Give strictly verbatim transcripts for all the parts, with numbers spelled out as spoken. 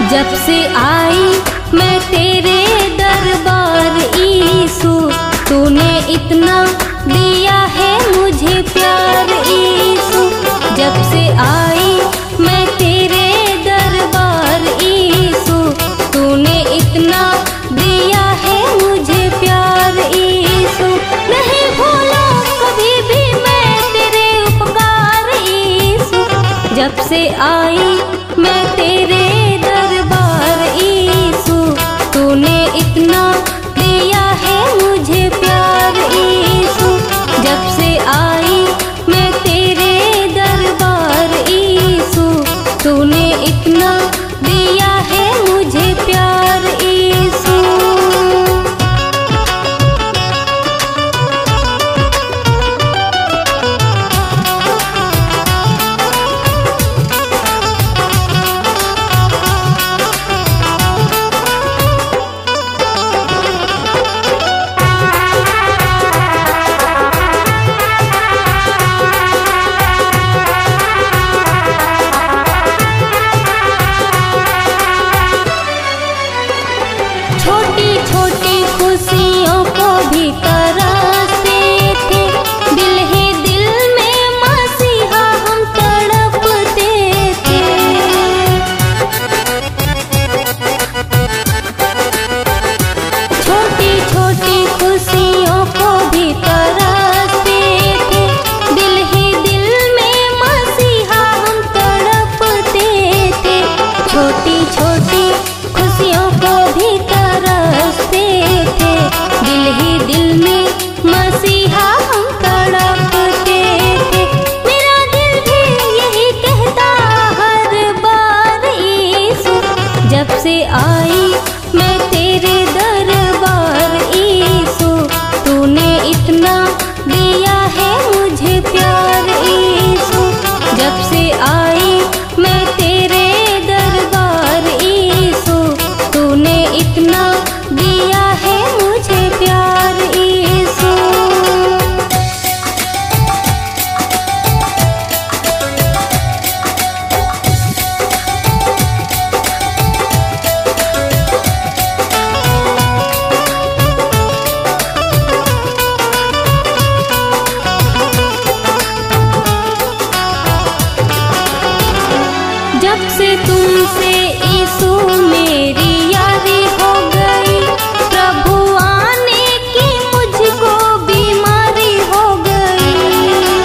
जब से आई मैं तेरे दरबार यीशु, तूने इतना दिया है मुझे प्यार यीशु। जब से आई मैं तेरे दरबार यीशु, तूने इतना दिया है मुझे प्यार यीशु। नहीं भूलो कभी भी मैं तेरे उपकार यीशु। जब से आई मैं तेरे दरबार यीशु, तूने इतना दिया है मुझे प्यार यीशु। जब से आई मैं तेरे दरबार यीशु, तूने इतना दिया है मुझे प्यार यीशु। छोटी छोटी खुशियों को भी तरसते थे, दिल ही दिल में मसीहा हम तड़पते थे। छोटी छोटी खुशियों को भी तरसते थे, दिल ही दिल में मसीहा हम तड़पते थे। छोटी छोटी खुशियों को भी तरसते थे, दिल ही दिल में मसीहा हम तड़पते थे। मेरा दिल भी यही कहता हर बार यीशु। जब से आई मैं तेरे दरबार यीशु, तूने इतना दिया है मुझे प्यार यीशु। जब से आई मैं तेरे दरबार यीशु, तूने इतना दिया है मुझे प्यार यीशु। जब से तुमसे यीशु मेरी यारी हो गई, प्रभु आने की मुझको बीमारी हो गई।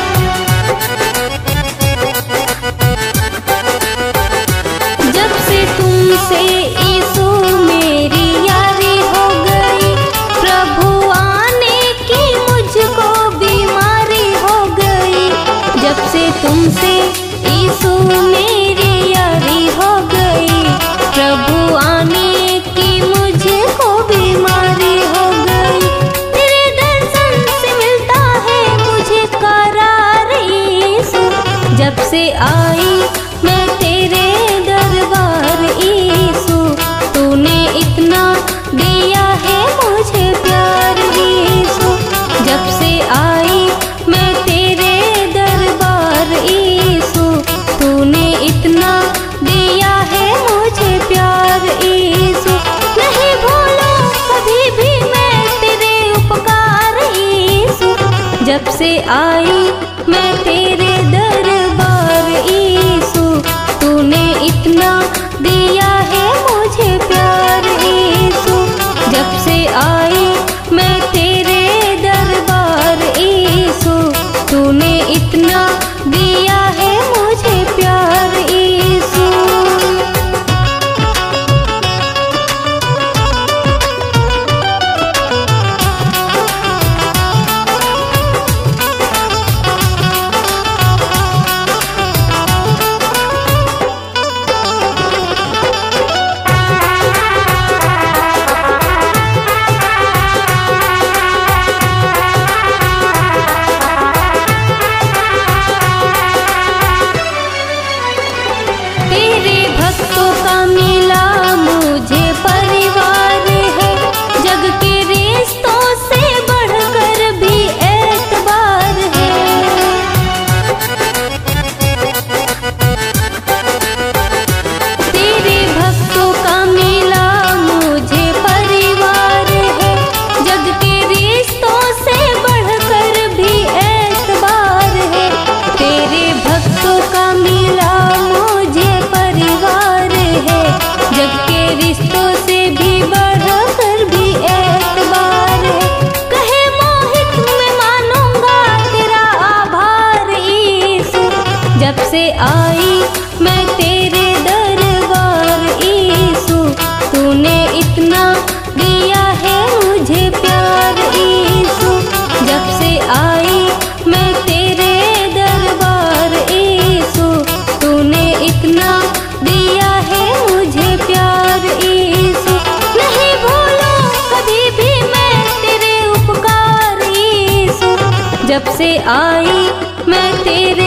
जब से तुमसे यीशु मेरी यारी हो गई, प्रभु आने की मुझको बीमारी हो गई। जब से तुमसे यीशु मेरी यारी हो गई, प्रभु आने की मुझको बीमारी हो गई। तेरे दर्शन से मिलता है मुझे करार यीशु। जब से आई मैं तेरे दरबार यीशु, तूने इतना दिया है मुझे प्यार यीशु। जब से आई मैं तेरे दरबार यीशु, तूने इतना दिया है मुझे प्यार यीशु। नहीं भूलो कभी भी मैं तेरे उपकार यीशु। जब से आई मैं तेरे दरबार यीशु, तूने इतना दिया है मुझे प्यार यीशु। जब से आई मैं तेरे दरबार यीशु, तूने इतना दिया है मुझे प्यार यीशु। से आई मैं तेरे दरबार यीशु, तूने इतना दिया है मुझे प्यार यीशु। जब से आई मैं तेरे दरबार यीशु, तूने इतना दिया है मुझे प्यार यीशु। नहीं भूलूं कभी भी मैं तेरे उपकार यीशु। जब से आई मैं तेरे